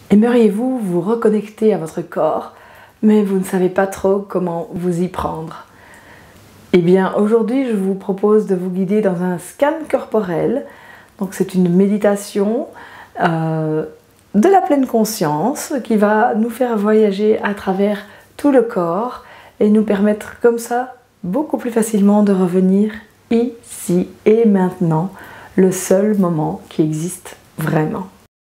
Aimeriez-vous vous reconnecter à votre corps, mais vous ne savez pas trop comment vous y prendre? Eh bien, aujourd'hui, je vous propose de vous guider dans un scan corporel. Donc, c'est une méditation de la pleine conscience qui va nous faire voyager à travers tout le corps et nous permettre comme ça beaucoup plus facilement de revenir ici et maintenant, le seul moment qui existe vraiment.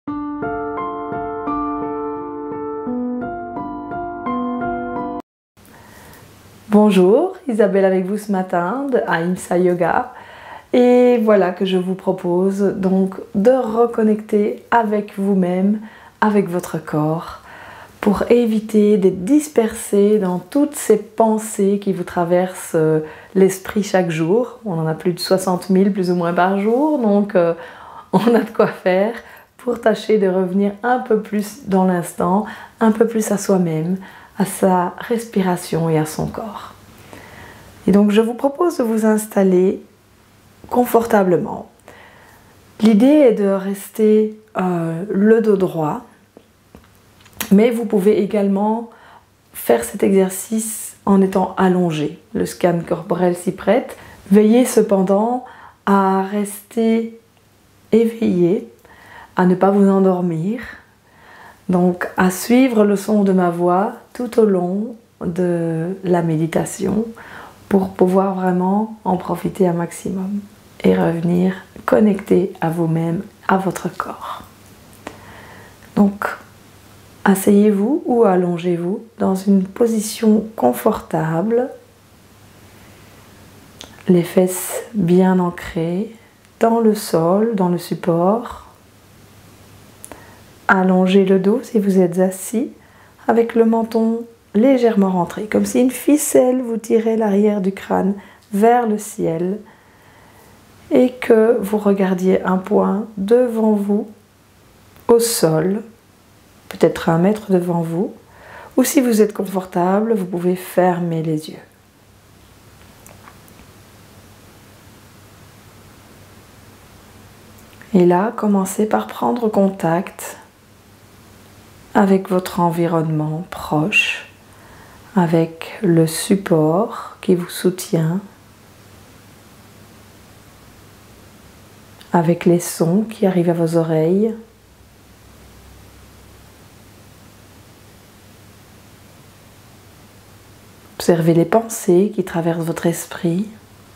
Bonjour, Isabelle avec vous ce matin de Ahimsa Yoga. Et voilà que je vous propose donc de reconnecter avec vous-même, avec votre corps, pour éviter d'être dispersé dans toutes ces pensées qui vous traversent l'esprit chaque jour. On en a plus de 60 000 plus ou moins par jour, donc on a de quoi faire pour tâcher de revenir un peu plus dans l'instant, un peu plus à soi-même, à sa respiration et à son corps. Et donc je vous propose de vous installer confortablement. L'idée est de rester le dos droit, mais vous pouvez également faire cet exercice en étant allongé. Le scan corporel s'y prête. Veillez cependant à rester éveillé, à ne pas vous endormir. Donc à suivre le son de ma voix tout au long de la méditation pour pouvoir vraiment en profiter un maximum et revenir connecté à vous-même, à votre corps. Donc asseyez-vous ou allongez-vous dans une position confortable, les fesses bien ancrées dans le sol, dans le support. Allongez le dos si vous êtes assis, avec le menton légèrement rentré, comme si une ficelle vous tirait l'arrière du crâne vers le ciel et que vous regardiez un point devant vous, au sol, peut-être 1 mètre devant vous, ou si vous êtes confortable, vous pouvez fermer les yeux. Et là, commencez par prendre contact avec votre environnement proche, avec le support qui vous soutient, avec les sons qui arrivent à vos oreilles. Observez les pensées qui traversent votre esprit.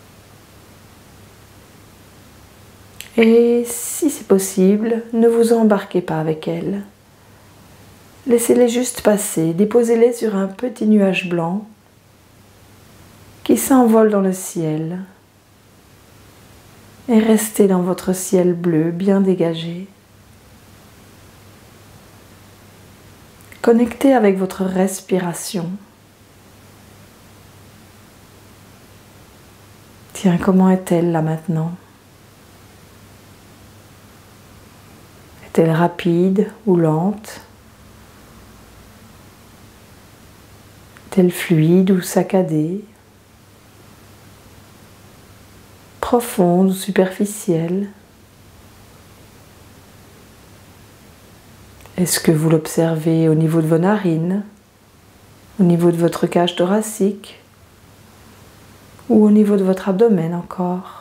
Et si c'est possible, ne vous embarquez pas avec elles. Laissez-les juste passer, déposez-les sur un petit nuage blanc qui s'envole dans le ciel et restez dans votre ciel bleu bien dégagé. Connectez avec votre respiration. Tiens, comment est-elle là maintenant? Est-elle rapide ou lente? Est-elle fluide ou saccadée? Profonde ou superficielle? Est-ce que vous l'observez au niveau de vos narines, au niveau de votre cage thoracique ou au niveau de votre abdomen encore?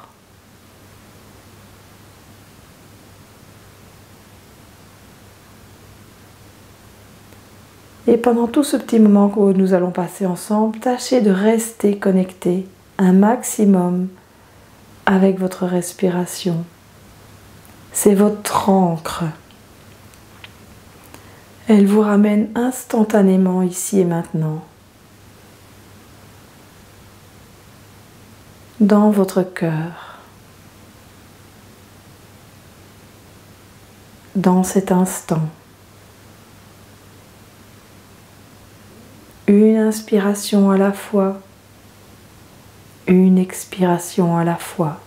Et pendant tout ce petit moment que nous allons passer ensemble, tâchez de rester connecté un maximum avec votre respiration. C'est votre ancre. Elle vous ramène instantanément ici et maintenant, dans votre cœur, dans cet instant. Une inspiration à la fois, une expiration à la fois.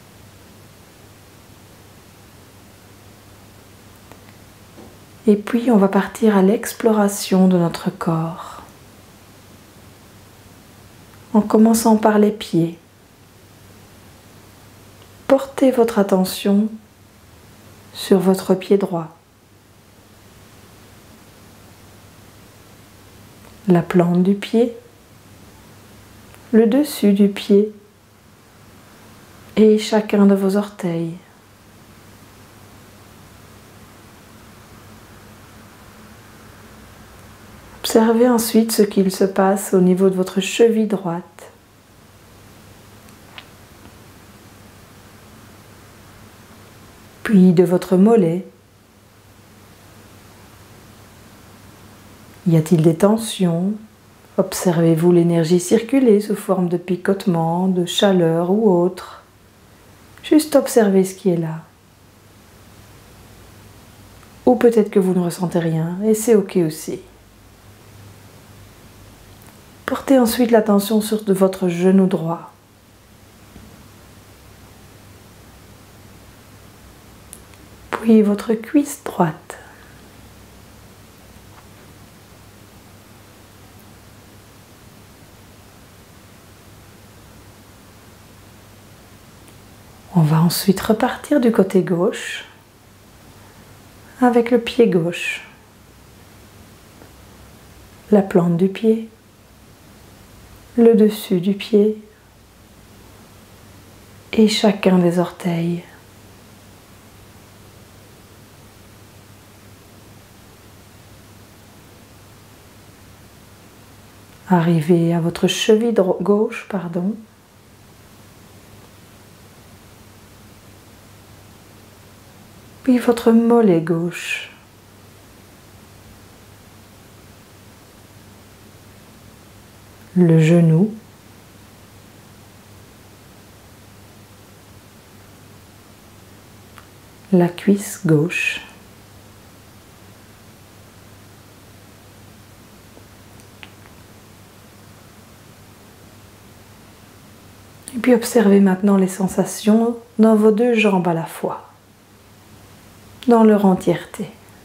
Et puis on va partir à l'exploration de notre corps, en commençant par les pieds. Portez votre attention sur votre pied droit. la plante du pied, le dessus du pied et chacun de vos orteils. Observez ensuite ce qu'il se passe au niveau de votre cheville droite. Puis de votre mollet. Y a-t-il des tensions? Observez-vous l'énergie circuler sous forme de picotement, de chaleur ou autre? Juste observez ce qui est là. Ou peut-être que vous ne ressentez rien, et c'est ok aussi. Portez ensuite l'attention sur votre genou droit. Puis votre cuisse droite. On va ensuite repartir du côté gauche avec le pied gauche, la plante du pied, le dessus du pied et chacun des orteils. Arrivez à votre cheville gauche, puis votre mollet gauche. Le genou, la cuisse gauche, et puis observez maintenant les sensations dans vos deux jambes à la fois, dans leur entièreté.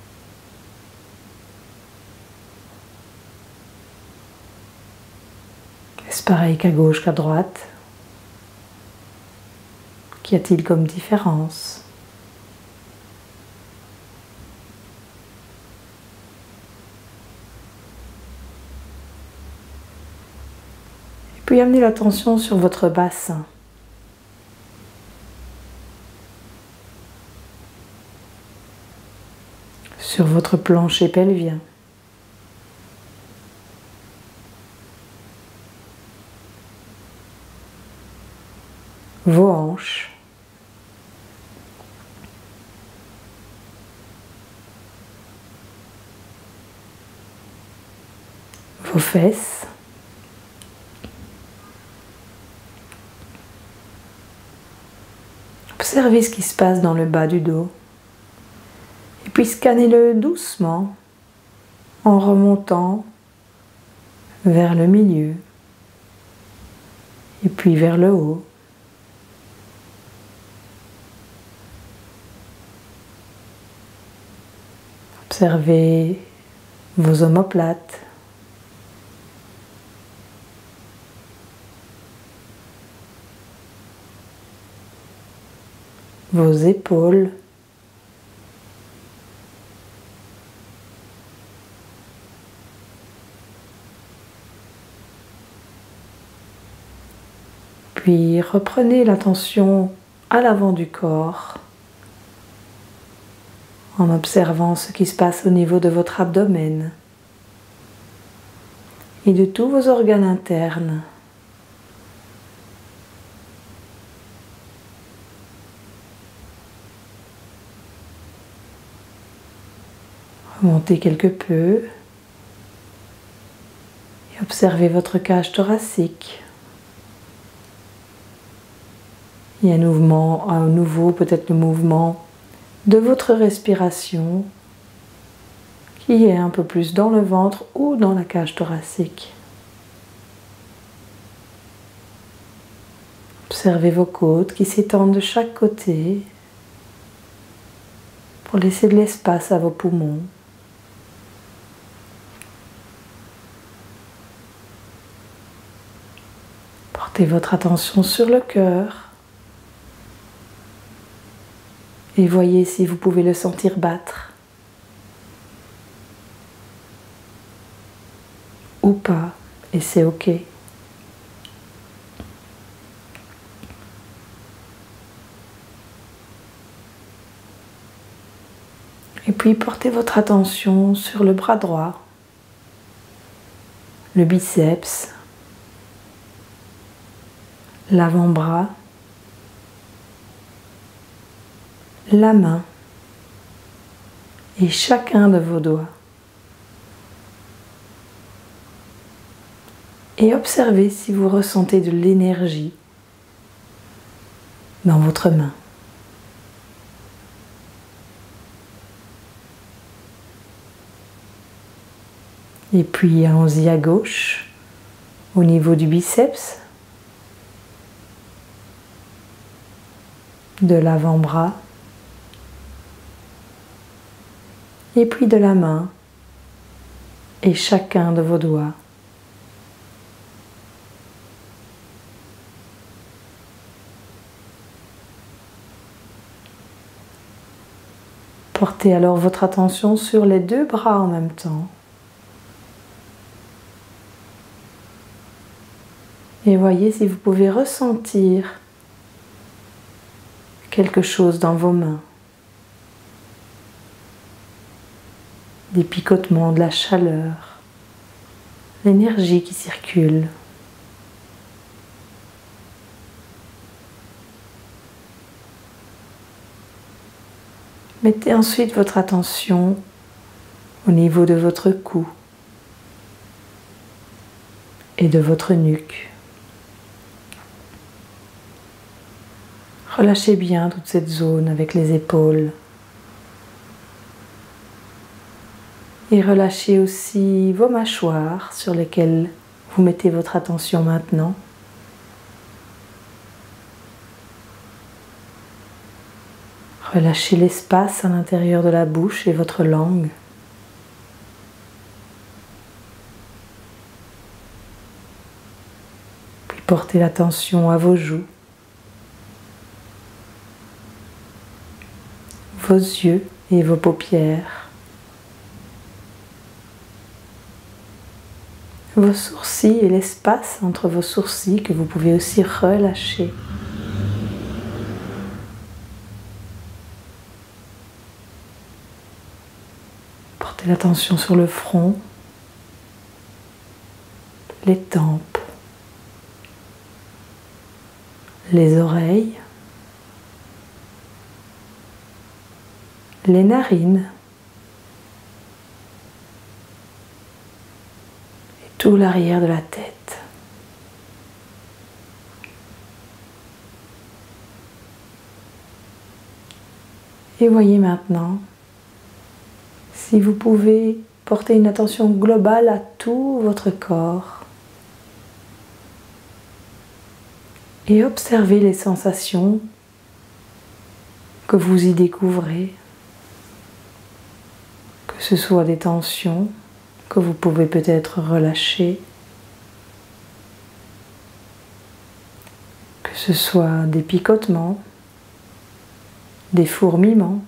Est-ce pareil qu'à gauche qu'à droite? Qu'y a-t-il comme différence? Et puis amenez l'attention sur votre bassin. Sur votre plancher pelvien. Vos hanches. Vos fesses. Observez ce qui se passe dans le bas du dos. Et puis scannez-le doucement en remontant vers le milieu et puis vers le haut. Observez vos omoplates. Vos épaules. Puis reprenez l'attention à l'avant du corps en observant ce qui se passe au niveau de votre abdomen et de tous vos organes internes. Remontez quelque peu et observez votre cage thoracique. Il y a un mouvement, à nouveau peut-être le mouvement de votre respiration qui est un peu plus dans le ventre ou dans la cage thoracique. Observez vos côtes qui s'étendent de chaque côté pour laisser de l'espace à vos poumons. Portez votre attention sur le cœur. Et voyez si vous pouvez le sentir battre. ou pas, et c'est ok. Et puis portez votre attention sur le bras droit, le biceps, l'avant-bras, la main et chacun de vos doigts. Et observez si vous ressentez de l'énergie dans votre main. Et puis allons-y à gauche, au niveau du biceps, de l'avant-bras, et puis de la main et chacun de vos doigts. Portez alors votre attention sur les deux bras en même temps. Et voyez si vous pouvez ressentir quelque chose dans vos mains. Des picotements, de la chaleur, l'énergie qui circule. Mettez ensuite votre attention au niveau de votre cou et de votre nuque. Relâchez bien toute cette zone avec les épaules. Et relâchez aussi vos mâchoires sur lesquelles vous mettez votre attention maintenant. Relâchez l'espace à l'intérieur de la bouche et votre langue. Puis portez l'attention à vos joues, vos yeux et vos paupières, vos sourcils et l'espace entre vos sourcils que vous pouvez aussi relâcher. Portez l'attention sur le front, les tempes, les oreilles, les narines et tout l'arrière de la tête. Et voyez maintenant si vous pouvez porter une attention globale à tout votre corps et observer les sensations que vous y découvrez, que ce soit des tensions que vous pouvez peut-être relâcher, que ce soit des picotements, des fourmillements,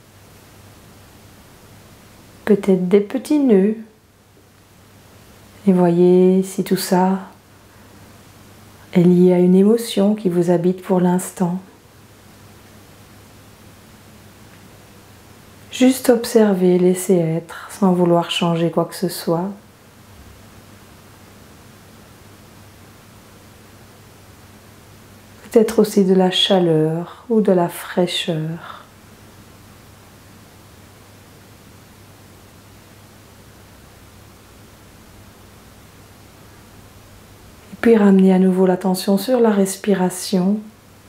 peut-être des petits nœuds. Et voyez si tout ça est lié à une émotion qui vous habite pour l'instant. Juste observer, laisser être, sans vouloir changer quoi que ce soit. Peut-être aussi de la chaleur ou de la fraîcheur. Et puis ramener à nouveau l'attention sur la respiration.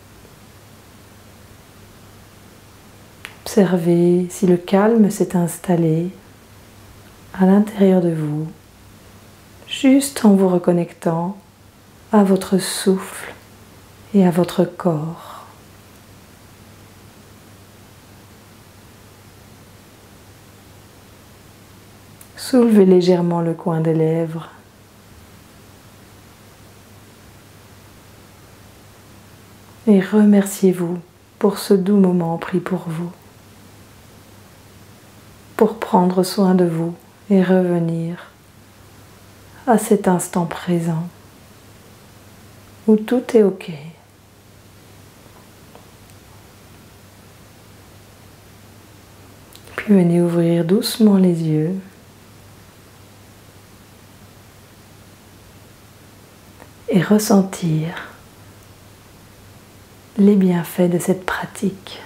Observez si le calme s'est installé à l'intérieur de vous, juste en vous reconnectant à votre souffle et à votre corps. Soulevez légèrement le coin des lèvres. Et remerciez-vous pour ce doux moment pris pour vous, pour prendre soin de vous et revenir à cet instant présent où tout est OK. Puis venez ouvrir doucement les yeux. Et ressentir les bienfaits de cette pratique.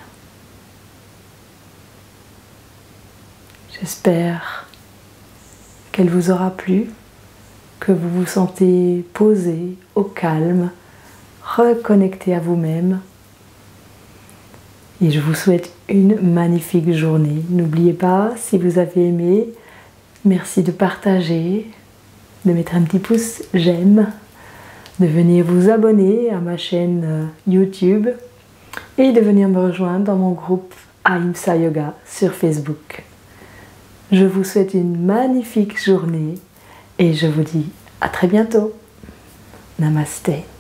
J'espère qu'elle vous aura plu, que vous vous sentez posé, au calme, reconnecté à vous-même. Et je vous souhaite une magnifique journée. N'oubliez pas, si vous avez aimé, merci de partager, de mettre un petit pouce j'aime, de venir vous abonner à ma chaîne YouTube et de venir me rejoindre dans mon groupe Ahimsa Yoga sur Facebook. Je vous souhaite une magnifique journée et je vous dis à très bientôt. Namasté.